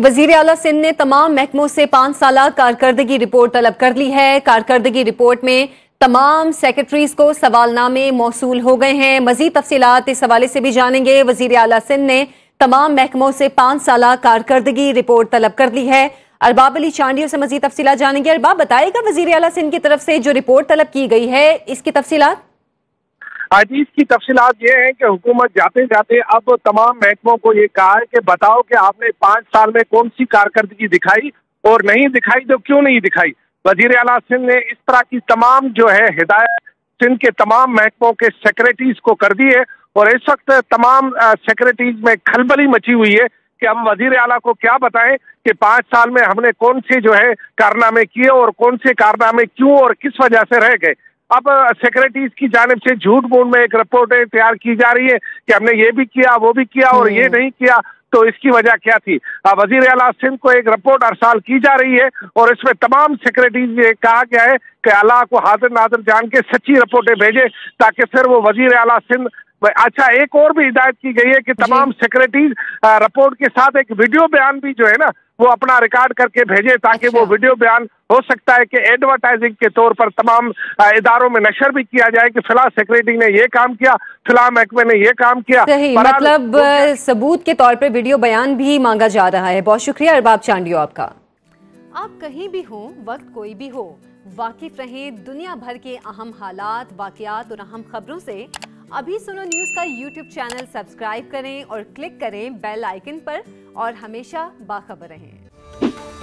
वजीर आला सिंध ने तमाम महकमों से 5 साल कारकर्दगी रिपोर्ट तलब कर ली है। कारकर्दगी रिपोर्ट में तमाम सेक्रेटरीज को सवालनामे मौसूल हो गए हैं। मजीद तफसीलात इस हवाले से भी जानेंगे। वजीर आला सिंध ने तमाम महकमों से 5 साल कारकर्दगी रिपोर्ट तलब कर ली है। अरबाब अली चांडियों से मजीद तफसीलात जानेंगे। अरबाब, बताएगा वजीर आला सिंध की तरफ से जो रिपोर्ट तलब की गई है, इसकी तफसीलात? आज इसकी तफसीलात ये है कि हुकूमत जाते जाते अब तमाम महकमों को ये कहा है कि बताओ कि आपने 5 साल में कौन सी कारकर्दगी दिखाई और नहीं दिखाई तो क्यों नहीं दिखाई। वजीर आला सिंध ने इस तरह की तमाम जो है हिदायत सिंध के तमाम महकमों के सेक्रेटरीज को कर दी है और इस वक्त तमाम सेक्रेटरीज में खलबली मची हुई है कि हम वजीर आला को क्या बताएं कि 5 साल में हमने कौन से जो है कारनामे किए और कौन से कारनामे क्यों और किस वजह से रह गए। अब सेक्रेटरीज की जानिब से झूठ मूठ में एक रिपोर्ट तैयार की जा रही है कि हमने ये भी किया वो भी किया और ये नहीं किया, तो इसकी वजह क्या थी। वजीर आला सिंध को एक रिपोर्ट हर साल की जा रही है और इसमें तमाम सेक्रेटरीज ये कहा गया है कि अल्लाह को हाजिर नाजिर जान के सच्ची रिपोर्टें भेजे ताकि फिर वो वजीर आला सिंध। अच्छा, एक और भी हिदायत की गई है कि तमाम सेक्रेटरीज रिपोर्ट के साथ एक वीडियो बयान भी जो है ना वो अपना रिकॉर्ड करके भेजे ताकि वो वीडियो बयान हो सकता है कि एडवर्टाइजिंग के तौर पर तमाम इदारों में नशर भी किया जाए कि फिलहाल सेक्रेटरी ने ये काम किया, फिलहाल महकमे ने ये काम किया। सही, मतलब सबूत के तौर पर वीडियो बयान भी मांगा जा रहा है। बहुत शुक्रिया अरबाब चांडियो आपका। आप कहीं भी हो, वक्त कोई भी हो, वाकिफ रहें दुनिया भर के अहम हालात, वाकयात और अहम खबरों से। अभी सुनो न्यूज़ का यूट्यूब चैनल सब्सक्राइब करें और क्लिक करें बेल आइकन पर और हमेशा बाखबर रहें।